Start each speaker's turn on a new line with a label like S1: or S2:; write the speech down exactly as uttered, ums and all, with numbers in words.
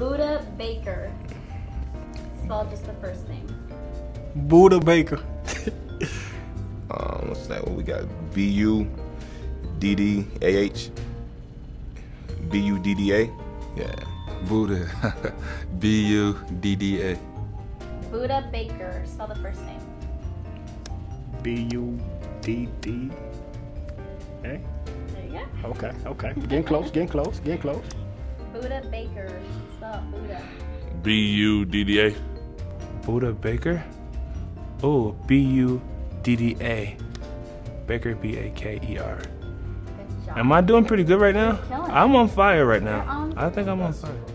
S1: Buddha Baker. Spell just the first name.
S2: Buddha Baker.
S3: um, what's that? What we got? B U D D A H. B U D D A. Yeah.
S4: Buddha. B U D D A.
S1: Buddha Baker. Spell the first name.
S2: B U D D A.
S1: There you go.
S2: Okay, okay. Getting close, getting close, getting close.
S1: Buddha Baker. Spell Buddha.
S5: B U D D A.
S6: Buddha Baker. Oh, B U D D A. Baker, B A K E R.
S1: Good job.
S6: Am I doing pretty good right now?
S1: You're killing it.
S6: I'm on fire right now.
S1: You're on
S6: I think I'm on fire.